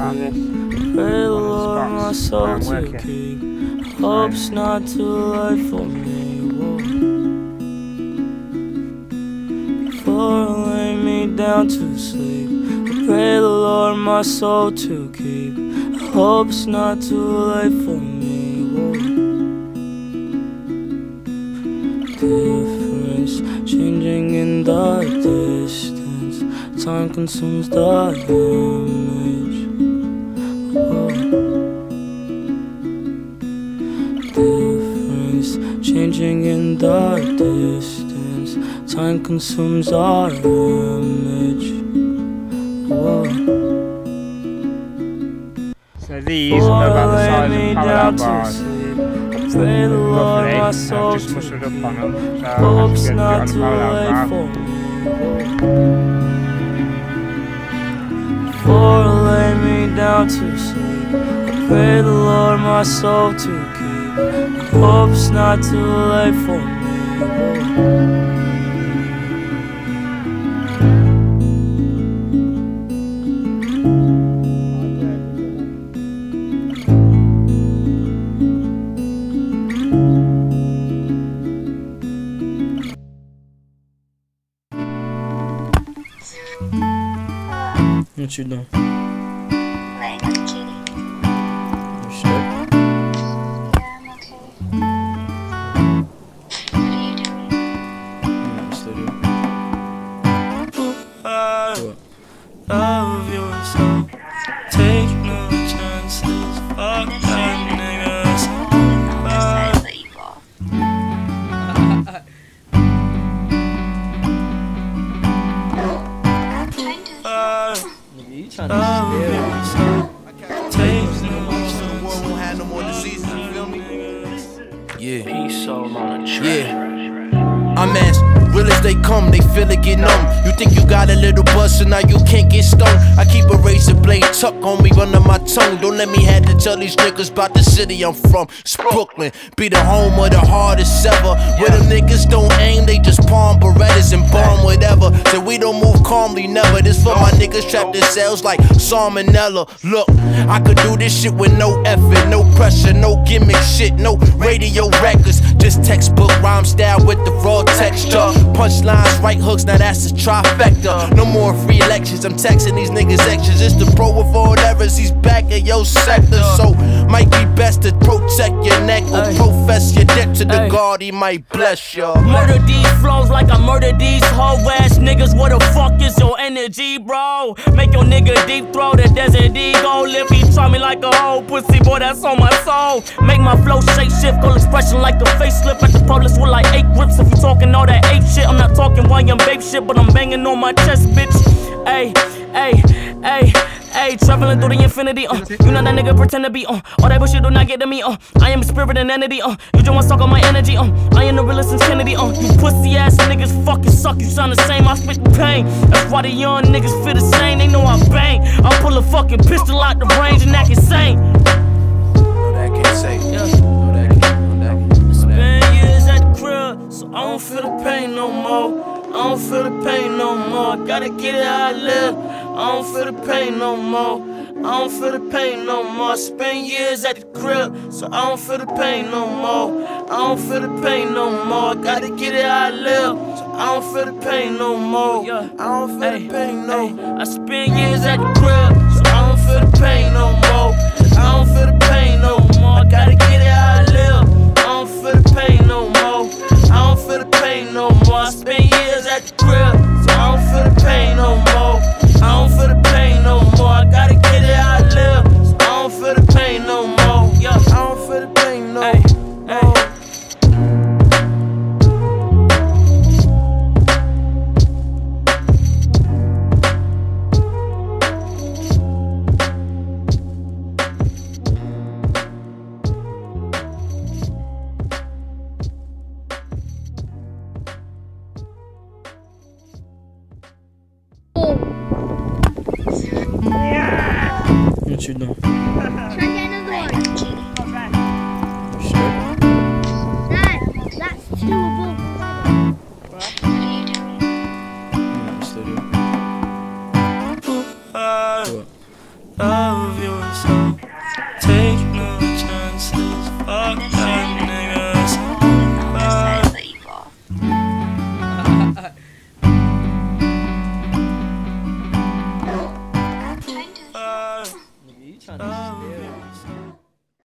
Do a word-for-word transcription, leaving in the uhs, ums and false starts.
found this. Pray the Lord my soul to working. keep. Hope's not too late for me. Whoa. Before I lay me down to sleep, I pray the Lord my soul to keep. Hope's not too late for me. Whoa. Difference changing in the distance. Time consumes the image. Whoa. Difference changing in the distance. Time consumes our image. Whoa. So these are about the size of parallel bars. Pray the Lord my Roughly, soul I've just to muscled up on them, so Hope's I not should too be able to do it late on a for parallel me. Before I lay me down to sleep, I pray the Lord my soul to keep. Hope's not too late for me. What you doing? Laying on the kitty. You sure? Yeah, I'm okay. What are you doing? I'm in the studio. I love you so. Take no chances. Fuck that niggas. I'll let you go. I'm trying to. You trying to scare me? Take no Yeah. Peace all on a track. Yeah. I'm as real as they come, they feel it get numb. You think you got a little buzz, so now you can't get stung. I keep a razor blade tucked on me under my tongue. Don't let me have to tell these niggas about the city I'm from. It's Brooklyn, be the home of the hardest ever. Where them niggas don't aim, they just palm Berettas and bomb whatever. So we don't move calmly, never. This for my niggas trapped in cells like salmonella. Look, I could do this shit with no effort, no pressure, no gimmick shit, no radio records. Just textbook rhyme style with the raw texture. Punchlines, right hooks, now that's a trifecta. No more free lectures, I'm texting these niggas extras. It's the pro of all errors, he's back in your sector. So, might be best to protect your neck or profess your debt to the God, he might bless ya. Murder these flows like I murder these hoe ass niggas. What the fuck is your energy, bro? Make your nigga deep throw the desert eagle. If he try me like a whole pussy, boy, that's on my soul. Make my flow shape shift, goal expression like a facelift. At the police with like eight grips. If you talking all that ape shit, I'm not talking while you babe shit, but I'm banging on my chest, bitch. Ayy, ayy, ayy. Ayy, traveling through the infinity, uh You know that nigga pretend to be, uh all that bullshit do not get to me, uh I am a spirit and entity, uh You just wanna suck on my energy, uh I am the realest since Kennedy, uh You pussy ass niggas fucking suck, you sound the same, I spit the pain. That's why the young niggas feel the same, they know I bang. I pull a fucking pistol out the range and act insane. No, that can't say. Yeah. No, that can't, no, that can't, no, that Spend years at the crib, so I don't feel the pain no more. I don't feel the pain no more. I gotta get it how I live. I don't feel the pain no more. I don't feel the pain no more. I spend years at the crib, so I don't feel the pain no more. I don't feel the pain no more. I gotta get it how I live, so I don't feel the pain no more. I don't feel the pain no more. I spend years at the crib, so I don't feel the pain no more. I don't feel the pain no more. I gotta get it how I live. I don't feel the pain no more. I don't feel the pain no more. I spend years at the crib, so I don't feel the pain no more. I don't feel the pain no more. I gotta get it how I live, so I don't feel the pain no more. Yeah, I don't feel the pain no more. What you doing? Try to get another one. You sure? Dad, that's two